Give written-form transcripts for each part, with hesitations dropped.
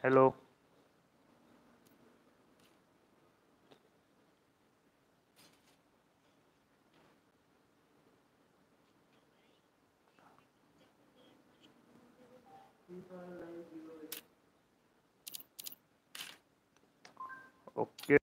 Hello. Okay.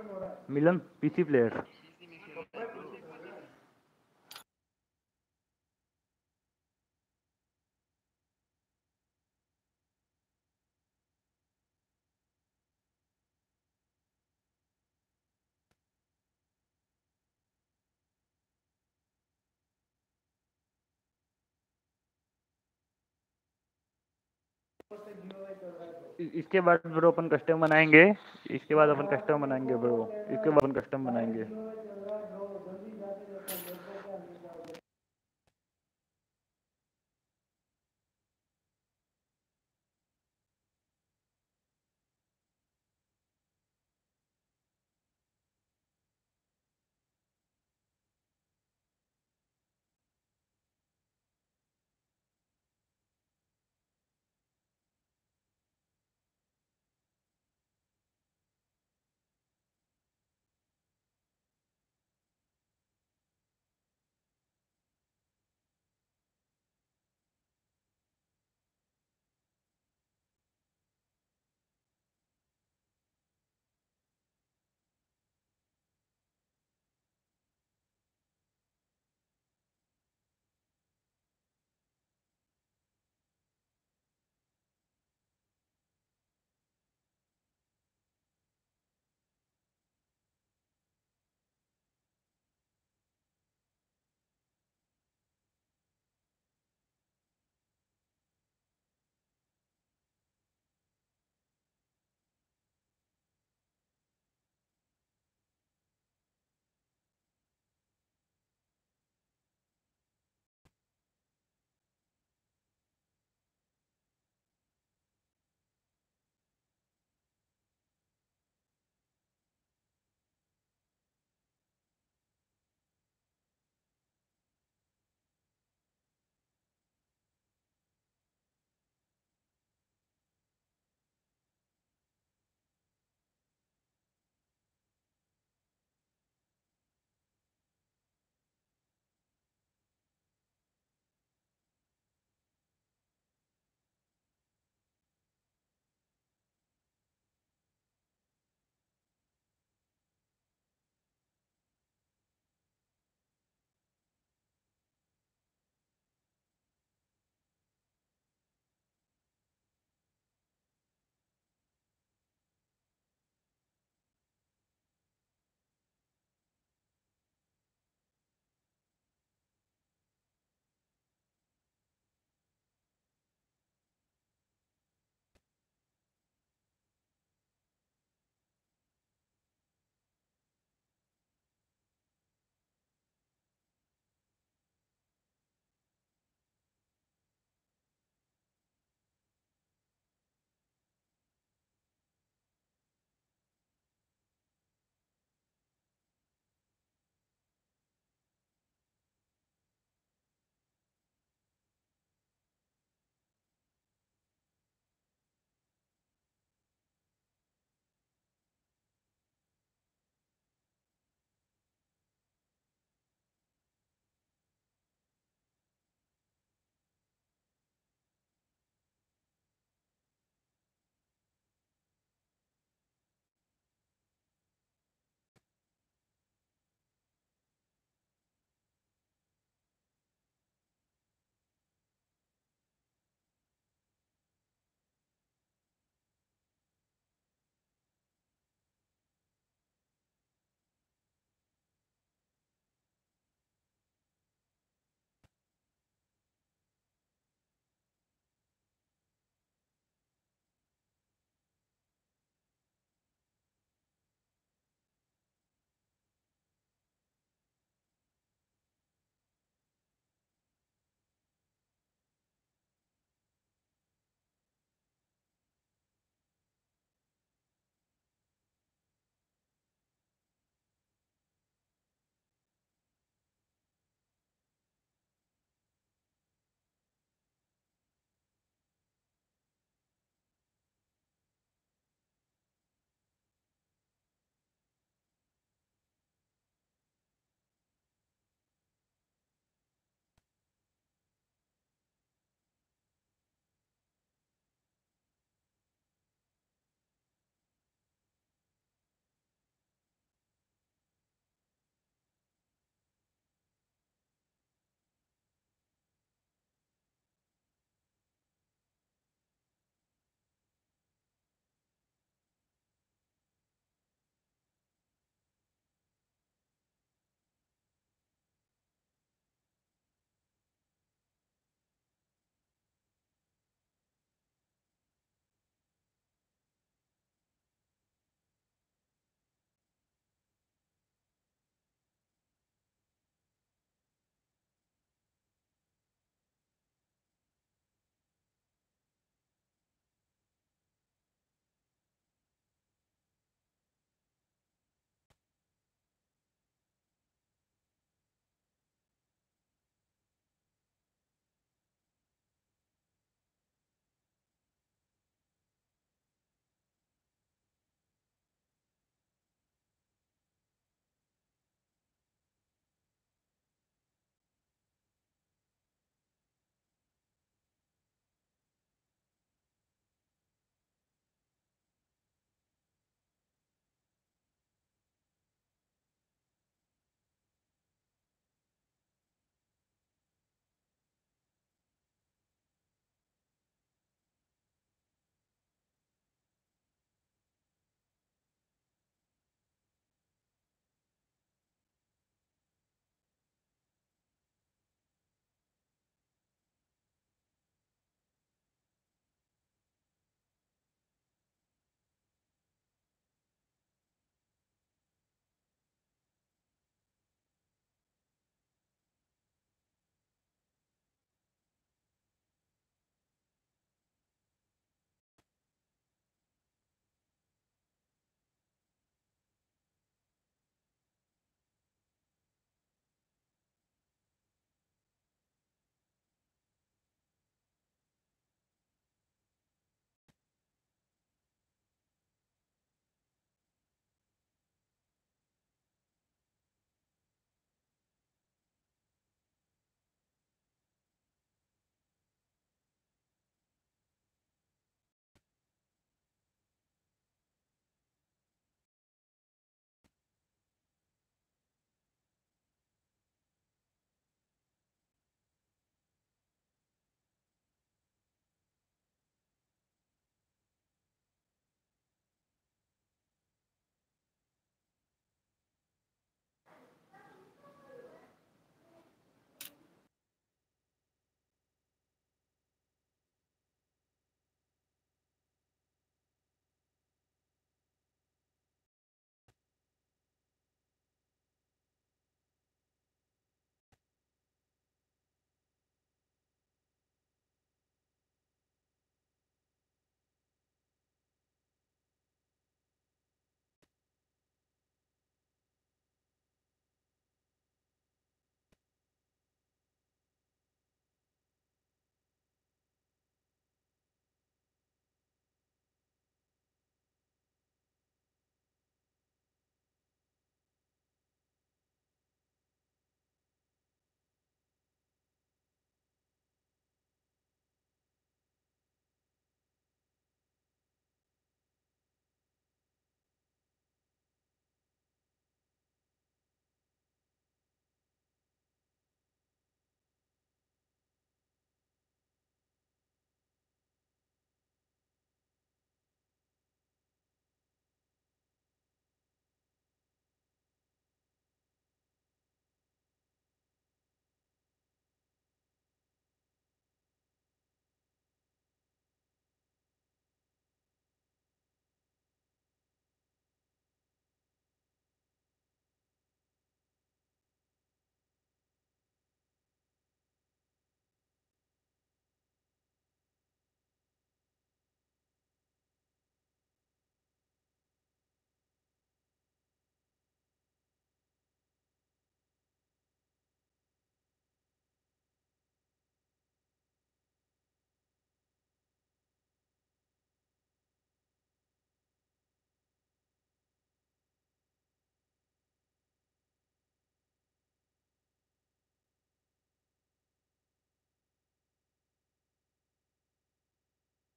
Milan PC player. इसके बाद bro अपन custom बनाएंगे। इसके बाद अपन कस्टम बनाएंगे ब्रो। इसके बाद अपन कस्टम बनाएंगे।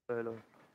Hello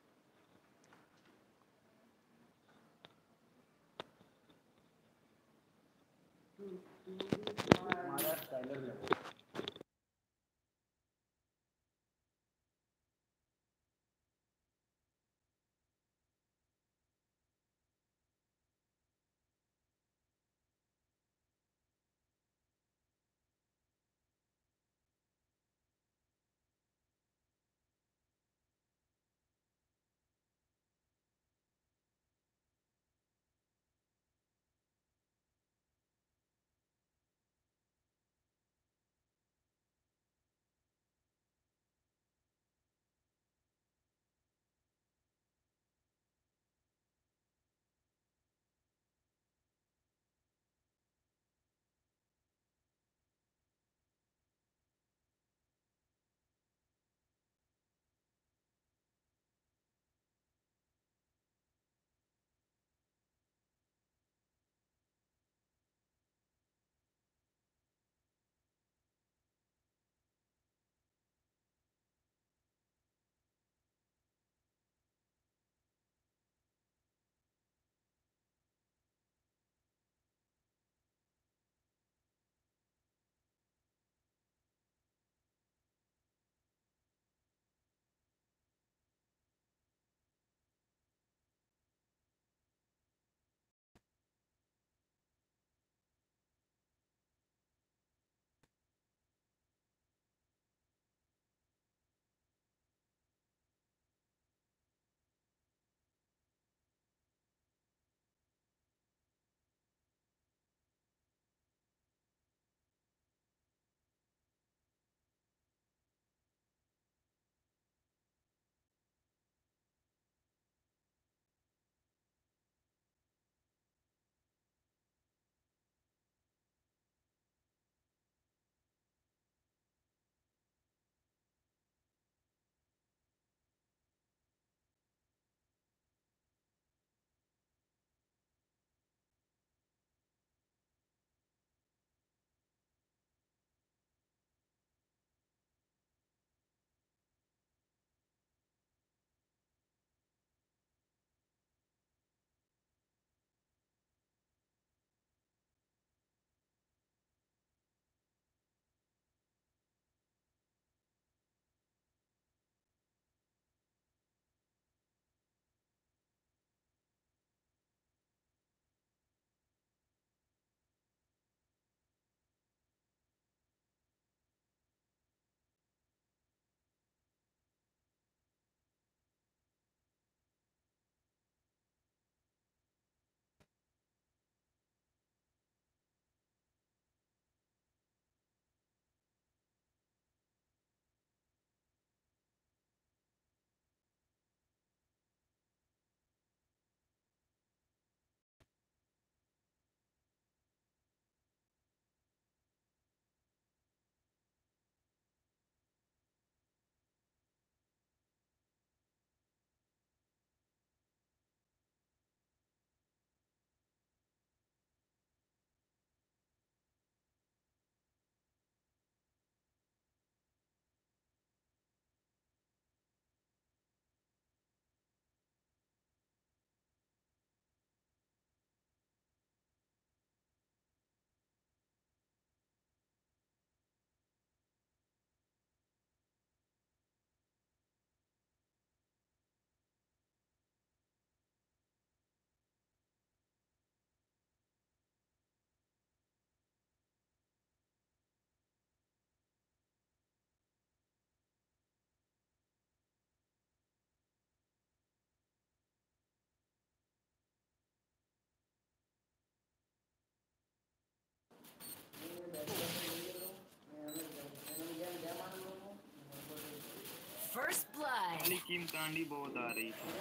First blood. वाली कीम कांडी बहुत आ रही थी।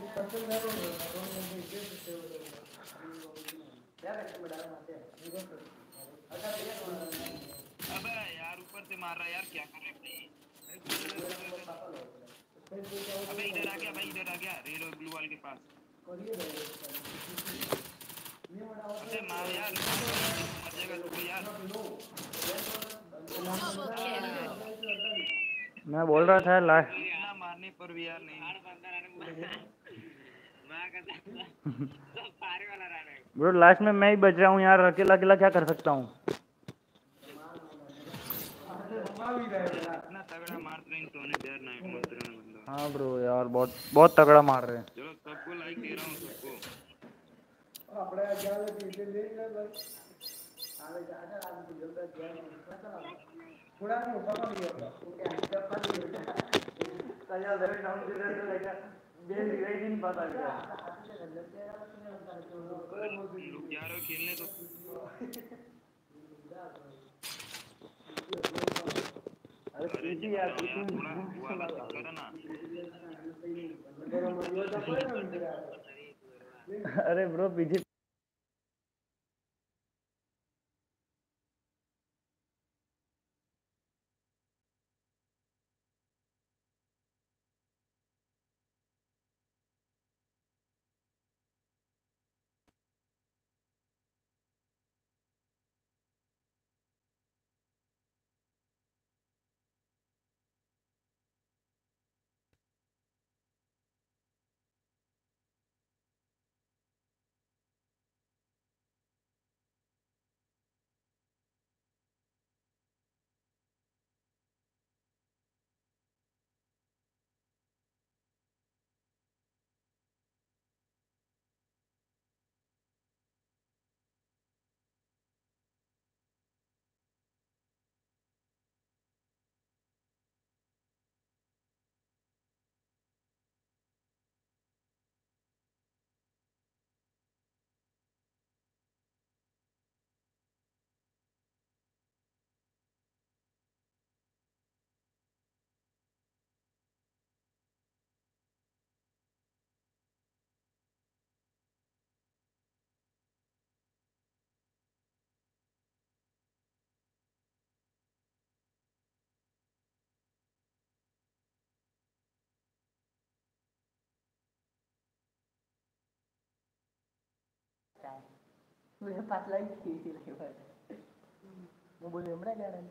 अबे यार ऊपर से मार रहा यार, क्या कर रहे भाई? अबे इधर आ गया भाई, इधर आ गया रेड और ब्लू वाल के पास। अबे मार यार, मर जाएगा तू यार। Double kill. मैं बोल रहा था लास्ट इतना मारने पर भी यार नहीं। सब पारे वाला रहा है ब्रो लास्ट में मैं ही बच रहा हूँ यार, अकेला अकेला क्या कर सकता हूँ। इतना तगड़ा मार रहे हैं सोने यार नाइट मास्टर ने बंदा। हाँ ब्रो यार बहुत बहुत तगड़ा मार रहे हैं। चलो सबको लाइक दे रहा हूँ सबको। तुम लोग जा रहे हो खेलने तो अरे थोड़ा वो वाला करो ना। अरे ब्रो पीछे Udah 4 lagi lewat. Mau boleh mereka kan?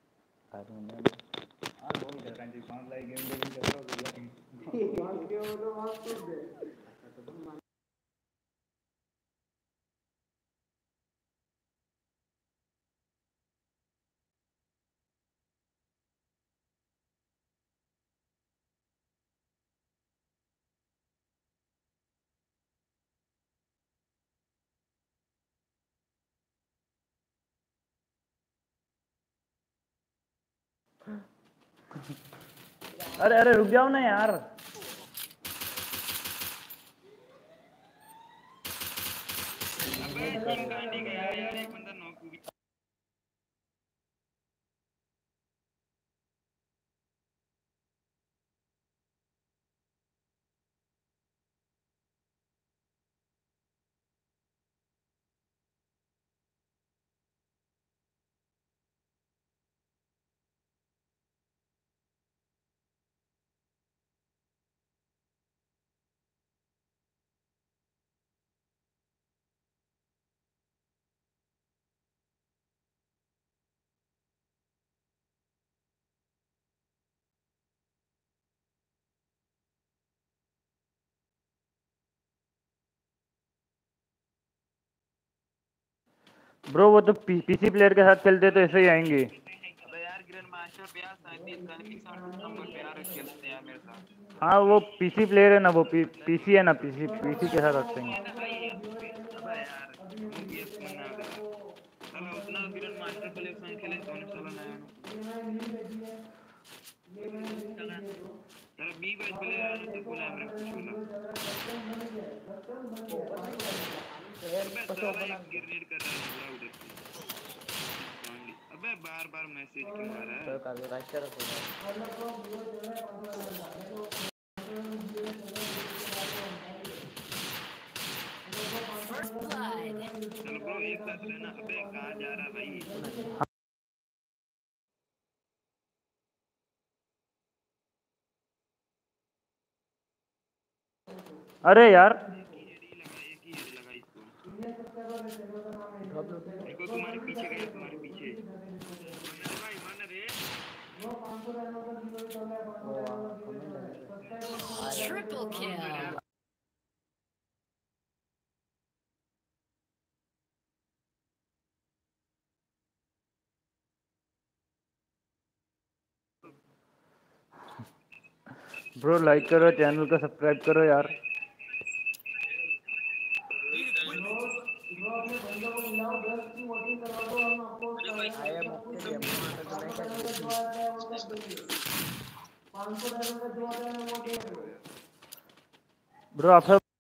अरे अरे रुक जाओ ना यार। अबे टीम कहाँ नहीं गया यार, एक बंदा नॉक भी। ब्रो वो तो पीसी प्लेयर के साथ खेलते तो ऐसे ही आएंगे। अबे यार ग्रैंड मास्टर पे यार 37 नंबर पे यार खेलते हैं मेरे साथ। हाँ वो पीसी प्लेयर है ना, वो पीसी है ना, पीसी के साथ रखते हैं। अबे यार मूवीएस मना कर चलो उतना ग्रैंड मास्टर कलेक्शन खेले तो चलो नया चलो बी बाय प्लेयर आने तो बोला हमरे पूछोला। अबे साला एक ग्रेनेड कर रहा है उधर से। अबे बार-बार मैसेज क्यों आ रहा है? तो काफी राइट कर रखो। चलो ब्रो एक साथ रहना। अबे कहाँ जा रहा भाई? अरे यार एक ही हेड लगा इसको। देखो तुम्हारे पीछे गया, तुम्हारे पीछे। मानर भाई मानर रे। Triple kill. ब्रो लाइक करो, चैनल को सब्सक्राइब करो यार। ब्रो अपने बंदों को बुलाओ, 10 की वोटिंग करवा दो, हम आपको आई एम ओके गेम वहां पे मैं क्या जो आता है वो सब देंगे। 500 डायमंड का जो आता है वो देंगे। ब्रो आप सब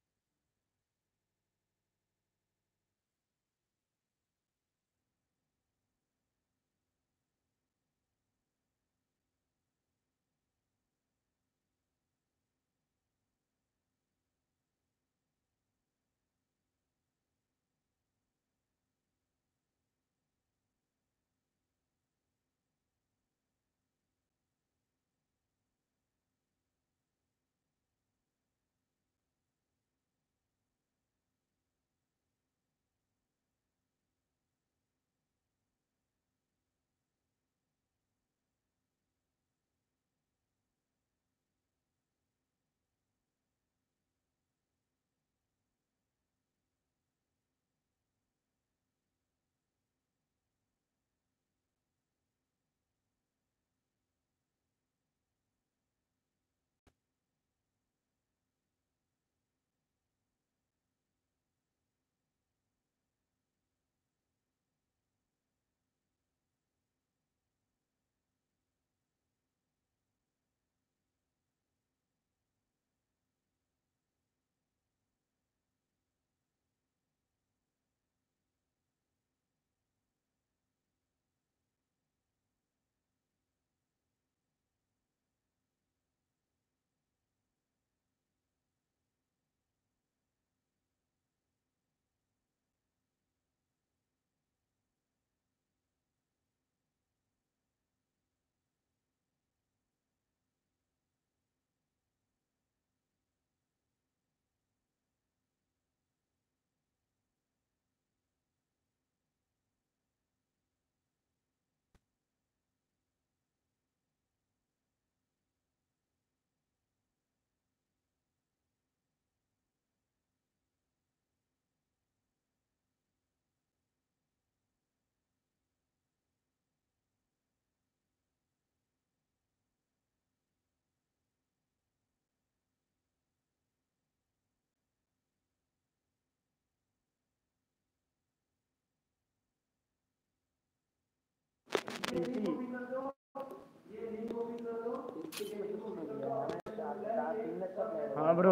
हाँ ब्रो।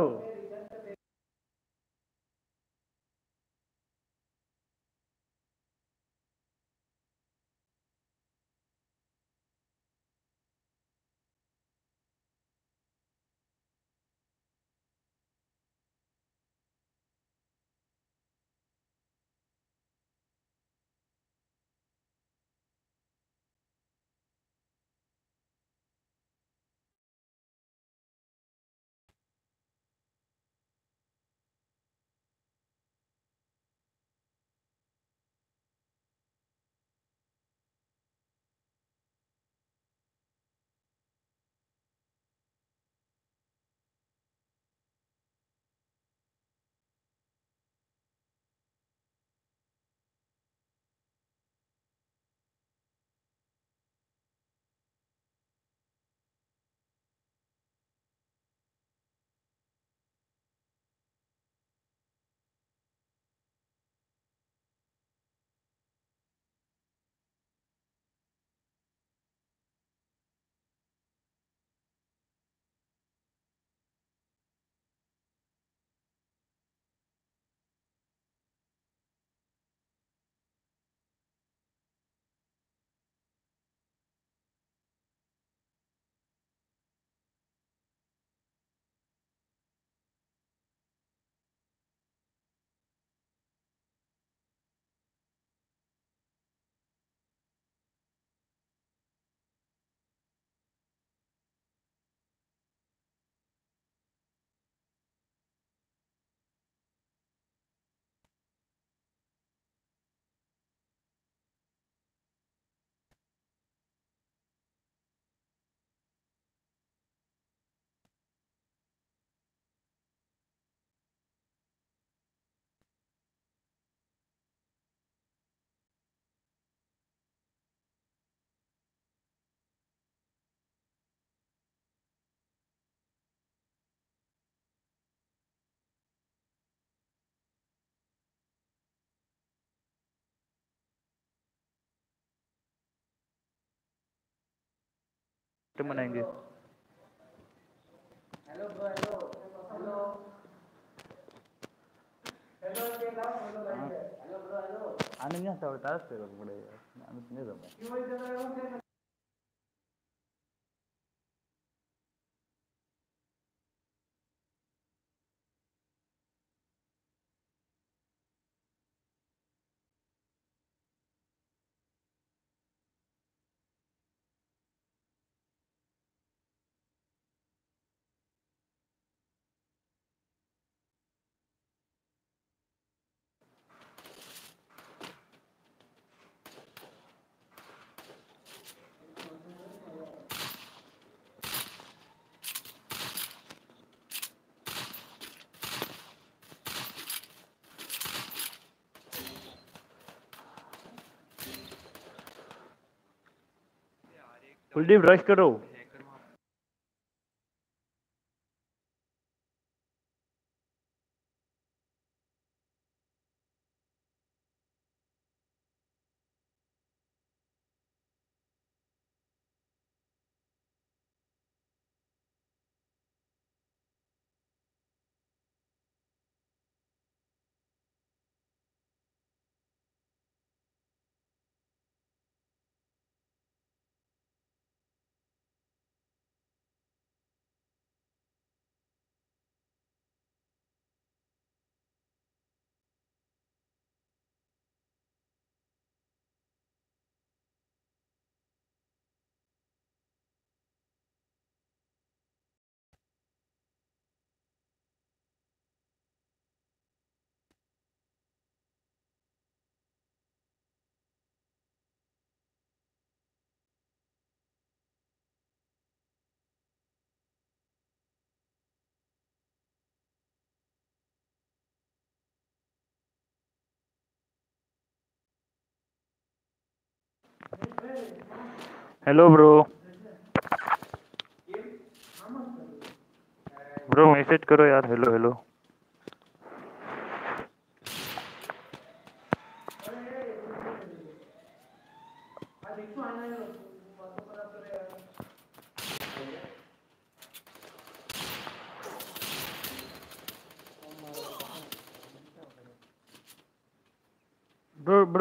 कस्टम बनाएंगे। Hello bro, hello hello hello के नाम हेलो भाई हेलो ब्रो हेलो आने नहीं आता बता तेरे को पड़ेगा आने नहीं दो क्यों इधर आए हो? कुलदीप रश करो। Hello bro. ब्रो मैसेज करो यार हेलो हेलो। ब्रो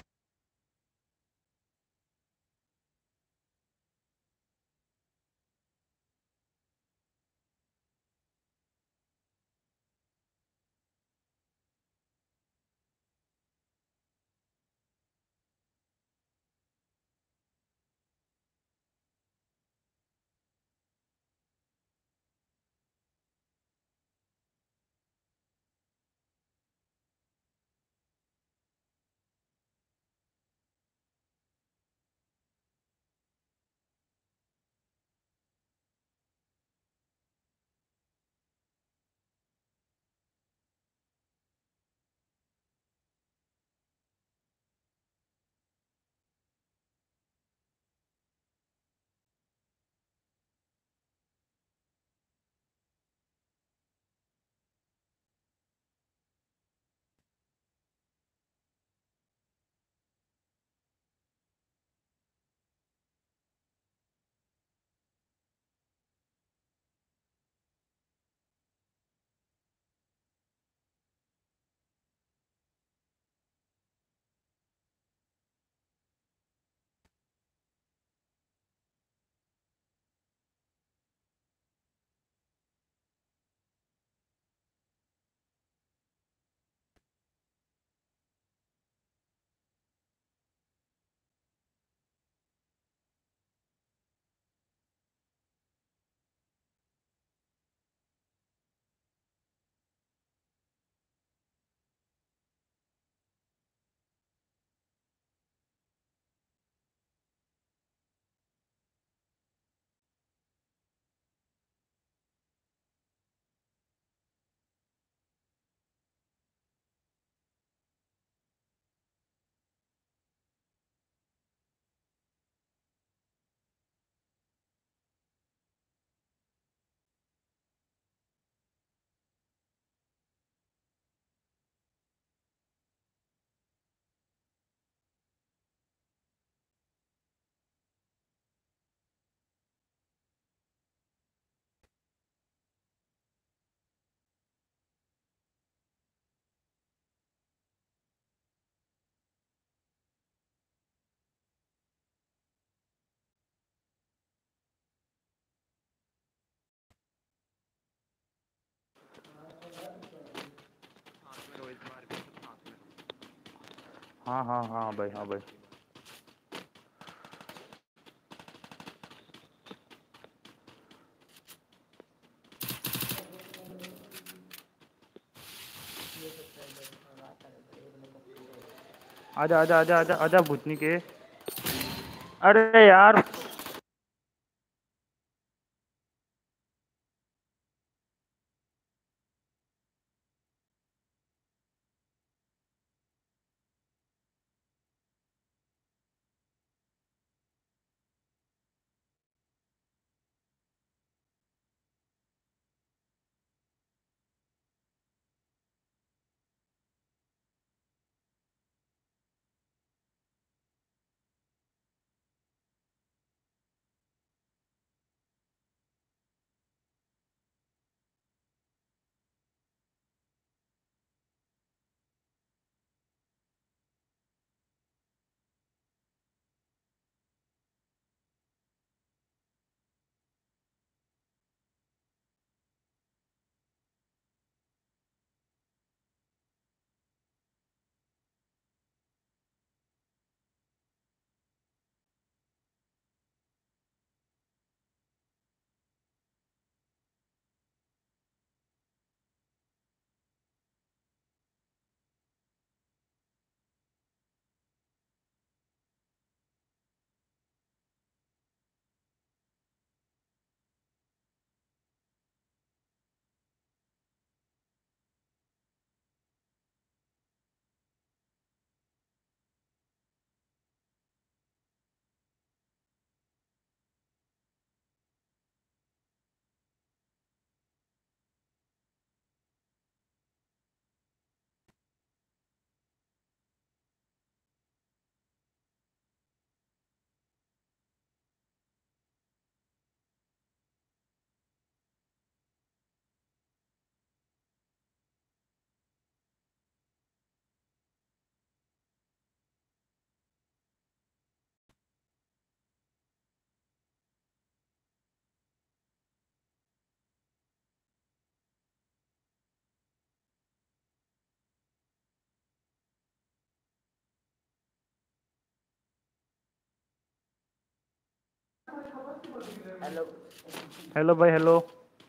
करो इस बार के साथ में। हाँ हाँ हाँ भाई, हाँ भाई। आजा आजा आजा आजा आजा भूतनी के। अरे यार हेलो हेलो भाई, हेलो।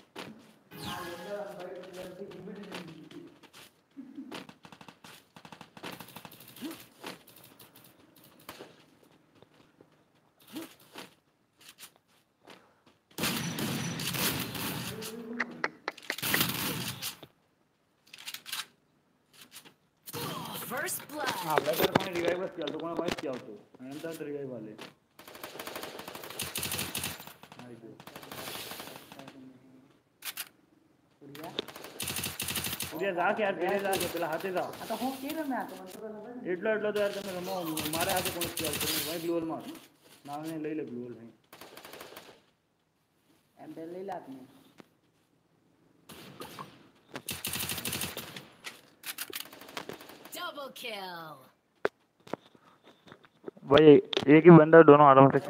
First blood. આપણે તો કોઈ રિવાઇવ જ ચાલતો, કોઈ વાઇસ ચાલતો એમ તો રિવાઇવ વાલે આવી ગયો ઉડિયા જા કે યાર, પેલે જા કે પેલા હાથે જા। આ તો હું કે રમે આ તો મને તો ખબર નથી। એટલો એટલો તો યાર તમે રમો, મારે હાથે કોઈ ચાલતો નહીં ભાઈ। ગ્લોલ માં નામે લઈ લે ગ્લોલ ભાઈ, એમ બે લઈ લે આપને। Double kill. भाई एक ही बंदा दोनों आराम से खेल।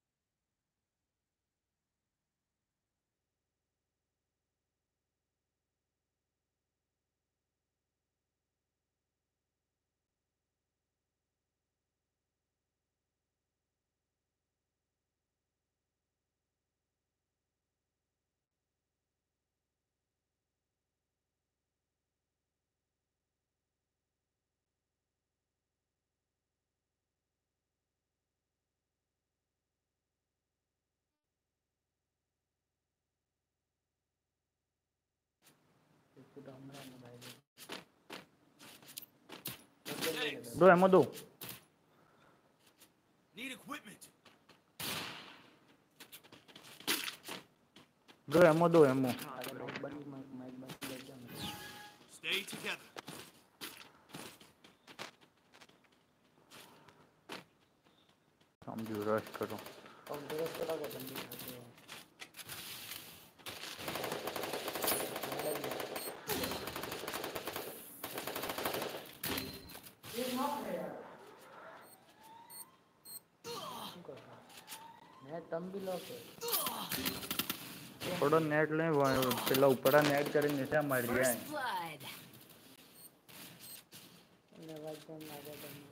दो एमो दो। Need equipment. दो एमो दो एमो। Stay together. समझो रश करो। अब दूर से लगा जल्दी खाते हैं। तम भी लो के थोड़ा नेट ले, पेला ऊपर नेट करे नीचे मार दिया है। First blood. અવાજ પણ લાગે તમને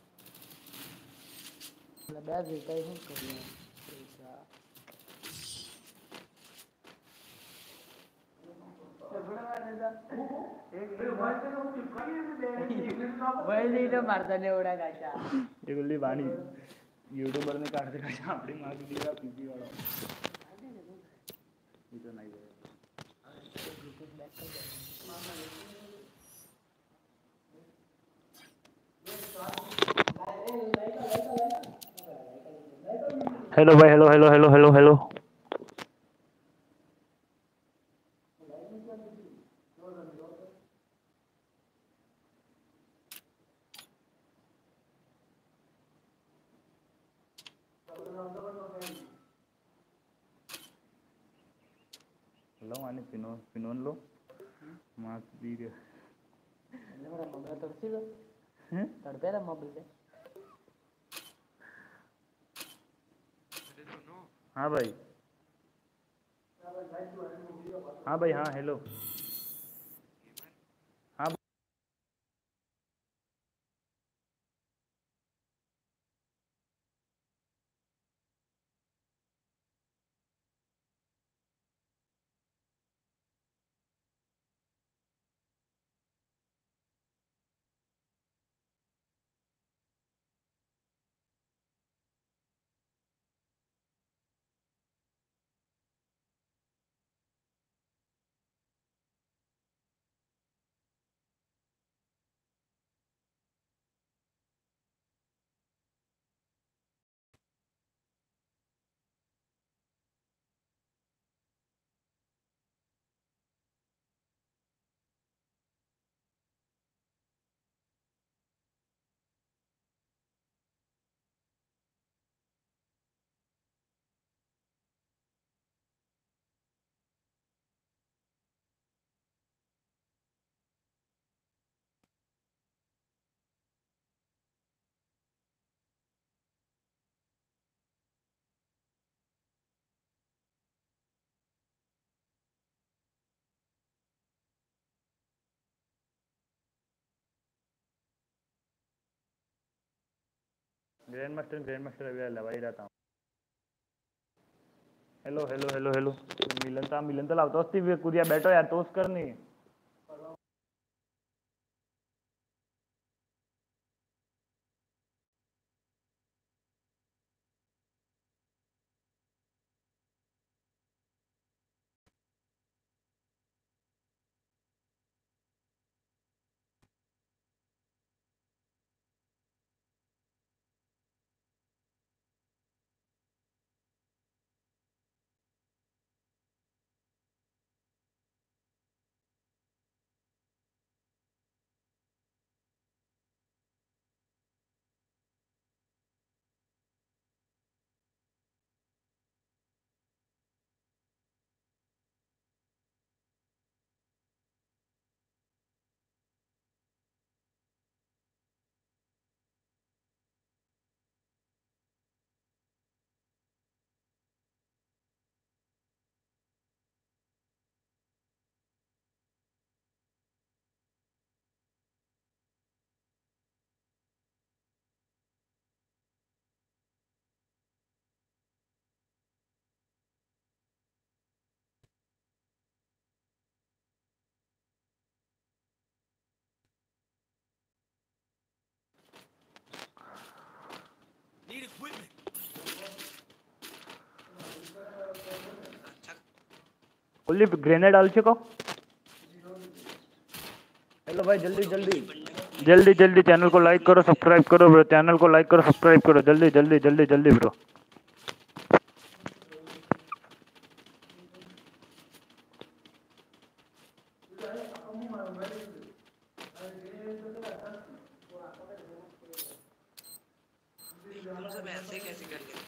એટલે બે વિટાઈ શું કરીએ વળી તો મારતા ને ઓડા કાચા ये गुल्ली वाणी यूट्यूबर ने काट दिया अपनी मार दी दिया पीपी वाला ये तो नहीं है हेलो भाई hello hello hello hello hello hello माने पिनोन लो मार्क्स दी रे એટલે મગર તડપી લો તડપે રે મોબાઈલ हाँ भाई हाँ भाई हाँ हेलो हाँ ग्रैंड मास्टर अभी लगा ही रहता हूँ हेलो हेलो हेलो हेलो मिलन तो लावतो असती कुरिया बैठो यार तोच कर नहीं Need equipment. ओनली ग्रेनेड डाल चुको हेलो भाई जल्दी जल्दी जल्दी जल्दी चैनल को लाइक करो सब्सक्राइब करो ब्रो चैनल को लाइक करो सब्सक्राइब करो जल्दी जल्दी जल्दी जल्दी ब्रो हम सब ऐसे कैसे कर लेते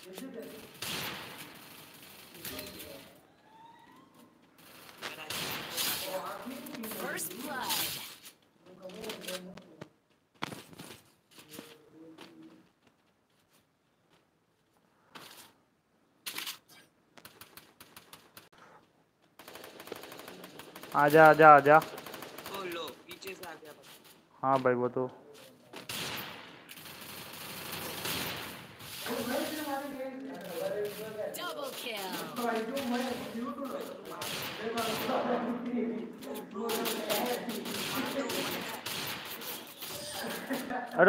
First blood. आजा आजा आजा ओ लो पीछे से आ गया बस हाँ भाई वो तो Double kill. अरे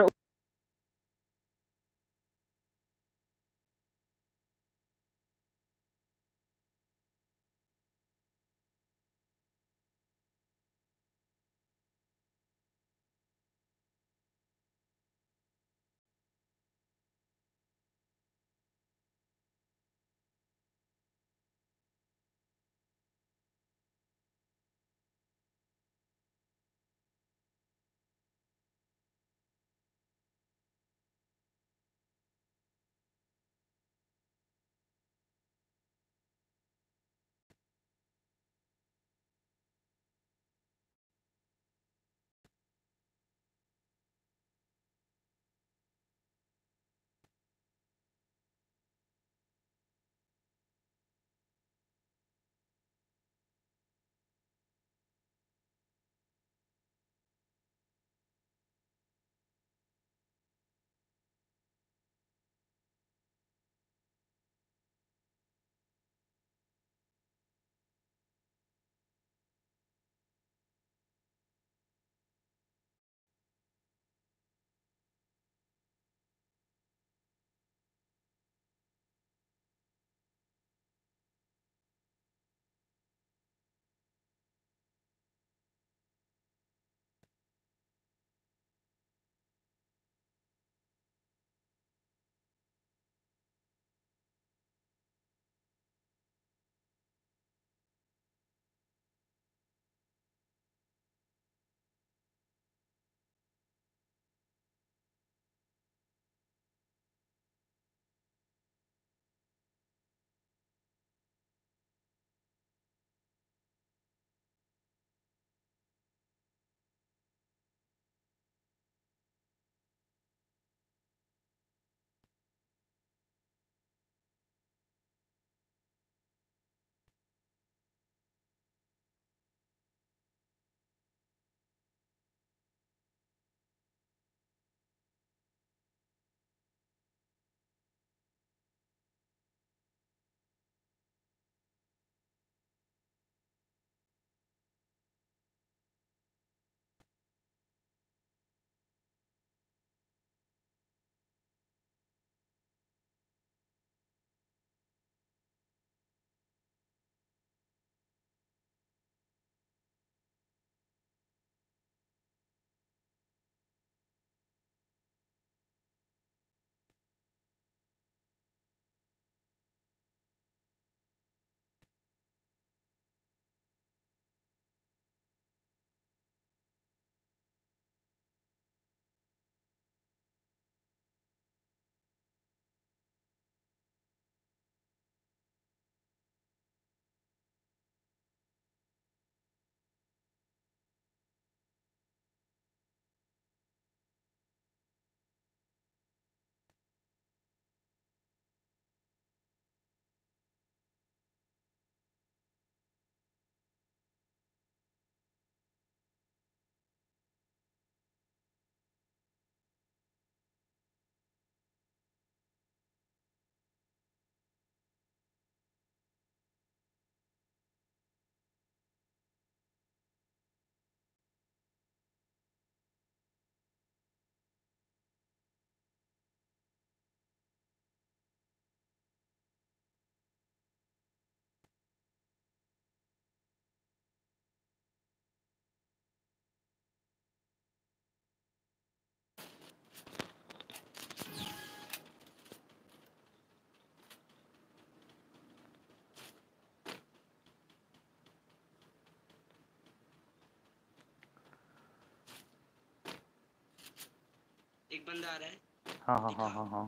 एक बंदा आ रहा है। हाँ हाँ हाँ हाँ हाँ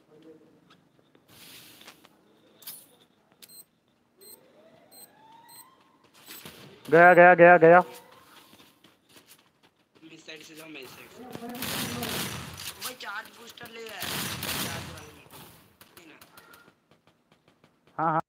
गया गया गया गया इस साइड से जाओ, मैं इस साइड से। भाई चार्ज बूस्टर ले रहा है, चार्ज वाला नहीं ना। हाँ हाँ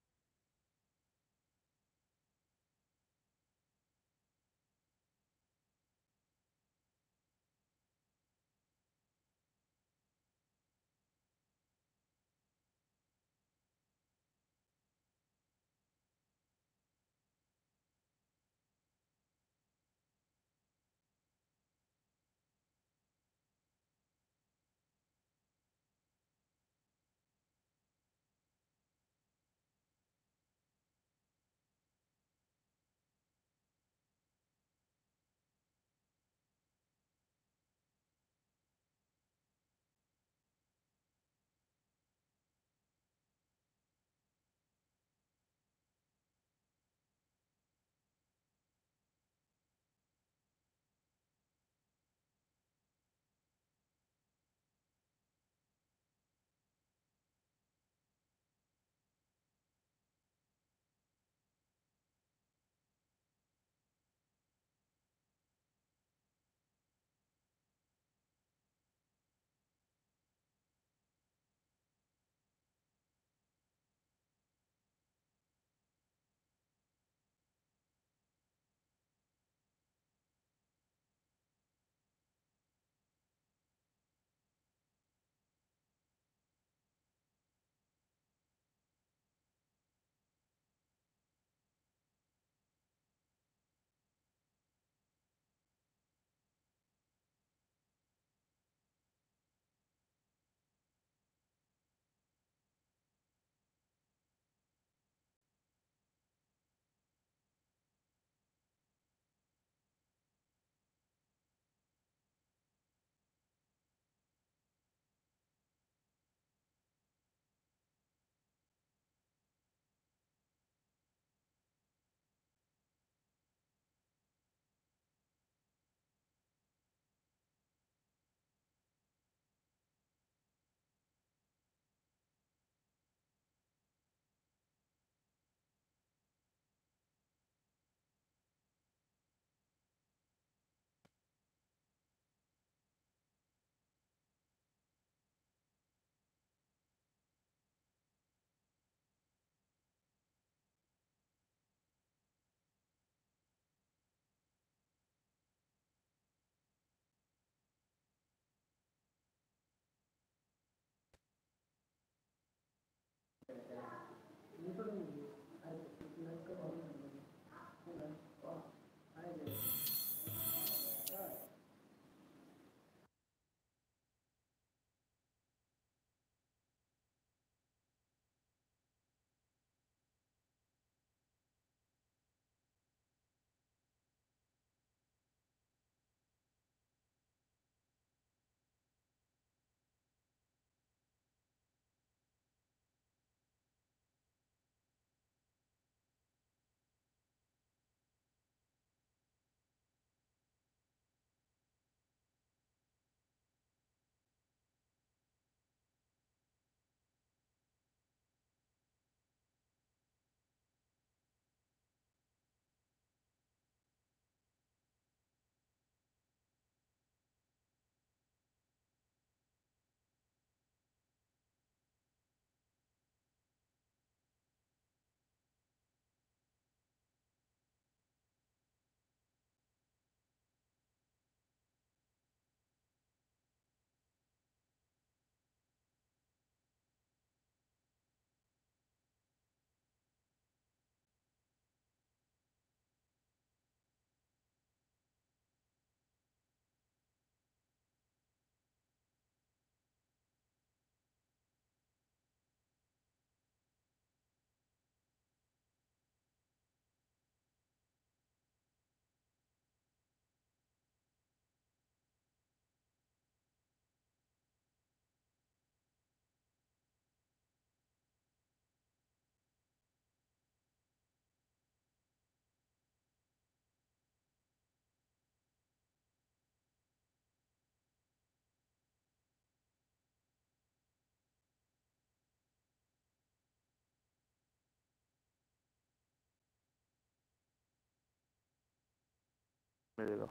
मिलेगा।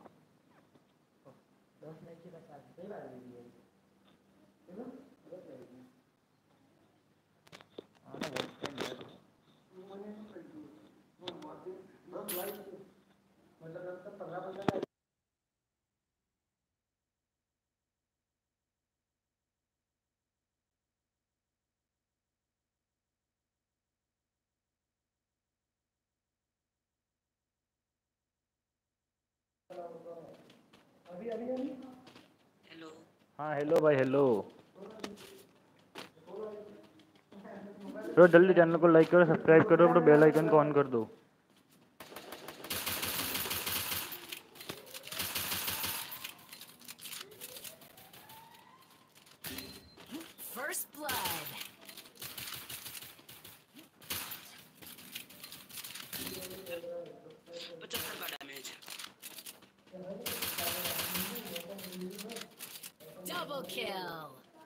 10 मैच की 50 कई बार ले लिए चलो बहुत लगेगी हाँ ना बहुत टाइम है मतलब अब तक 15 अभी अभी अभी हेलो हाँ हेलो भाई हेलो ब्रो, जल्दी चैनल को लाइक करो, सब्सक्राइब करो ब्रो, बेल आइकन को ऑन कर दो। First blood. 75 का damage. Double kill.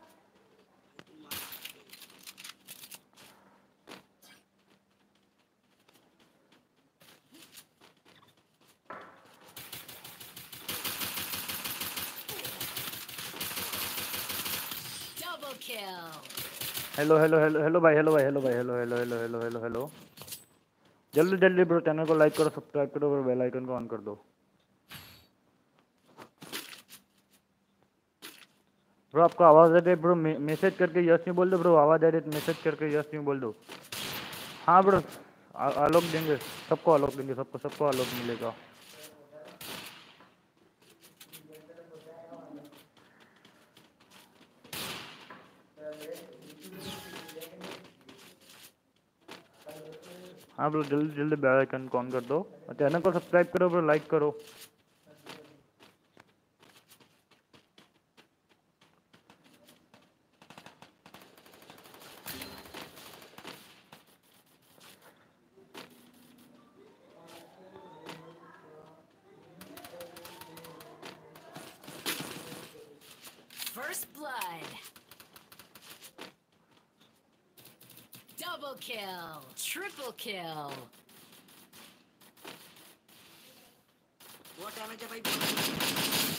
Double kill. Hello hello hello hello भाई हेलो भाई हेलो भाई hello hello hello hello hello hello जल्दी जल्दी ब्रो, चैनल को लाइक करो, सब्सक्राइब करो ब्रो, बेल आइकन को ऑन कर दो। ब्रो आपको आवाज़ आ रही है ब्रो, मैसेज करके यस नहीं बोल दो ब्रो, आवाज़ आ रही है मैसेज करके यस नहीं बोल दो। हाँ ब्रो, आलोक देंगे, सबको आलोक देंगे, सबको सबको आलोक मिलेगा। हाँ ब्रो, जल्दी जल्दी बेल आइकन को ऑन कर दो और चैनल को सब्सक्राइब करो ब्रो, लाइक करो। First blood. Double kill. Triple kill. बहुत डैमेज है भाई।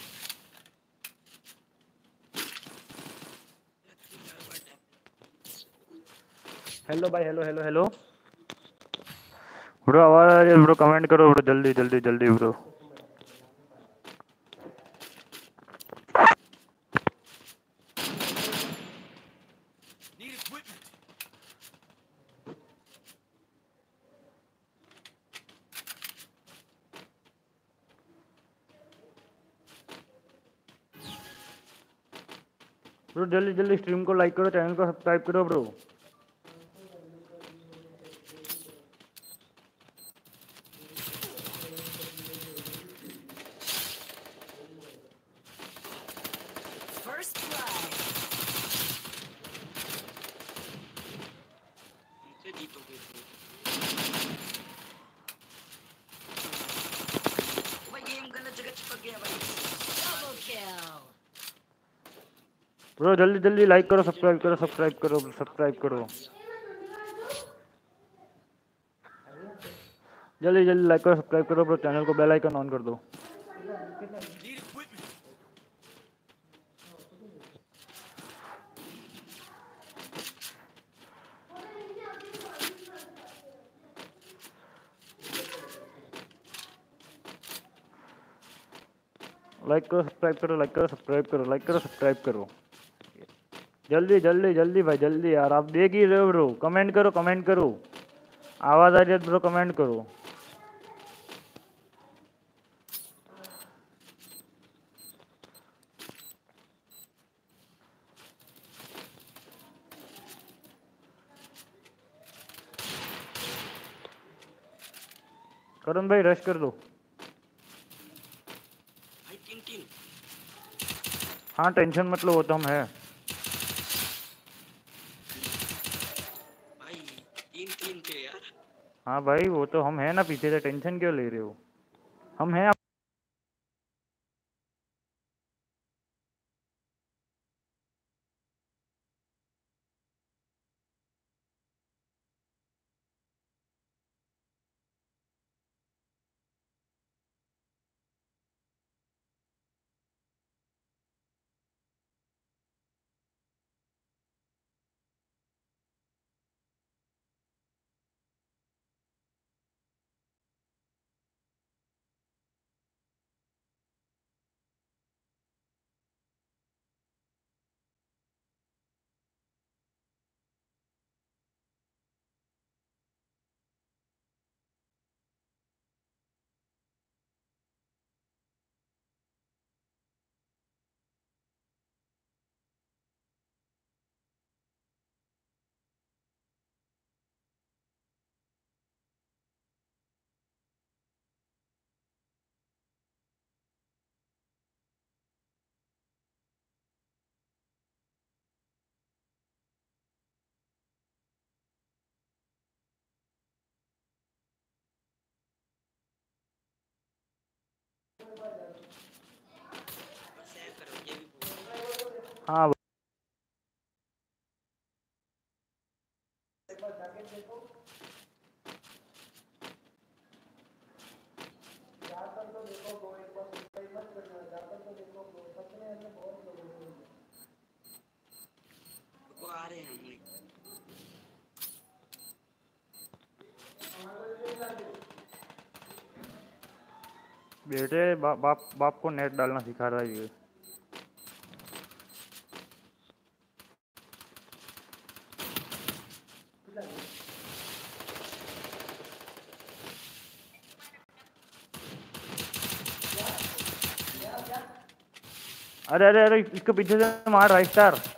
हेलो भाई हेलो हेलो हेलो ब्रो, आवाज़ आ रही है ब्रो, कमेंट करो ब्रो, जल्दी जल्दी जल्दी ब्रो। Need equipment. ब्रो जल्दी जल्दी स्ट्रीम को लाइक करो, चैनल को सब्सक्राइब करो ब्रो। First blood. से जीत हो गई थी। भाई गेम गलत जगह चिपक गया भाई। Double kill. ब्रो जल्दी जल्दी लाइक करो, सब्सक्राइब करो, सब्सक्राइब करो, सब्सक्राइब करो, जल्दी जल्दी लाइक करो, सब्सक्राइब करो ब्रो, चैनल को बेल आइकन ऑन कर दो। Need equipment. लाइक करो, सब्सक्राइब करो, लाइक करो, सब्सक्राइब करो, लाइक करो, सब्सक्राइब करो, जल्दी जल्दी जल्दी भाई जल्दी यार, आप देख ही रहे हो ब्रो, कमेंट करो, कमेंट करो, आवाज़ आ रही है ब्रो, कमेंट करो। करण भाई रश कर दो। भाई 3-3। हाँ टेंशन मत लो, वो तो हम है। भाई 3-3 थे यार। हाँ भाई वो तो हम है ना, पीछे से टेंशन क्यों ले रहे हो, हम हैं। सेव करो ये भी बोल। हाँ वो आ रहे हैं हम। बेटे बाप को नेट डालना सिखा रहा है ये। अरे अरे अरे इसके पीछे से मार राइट स्टार।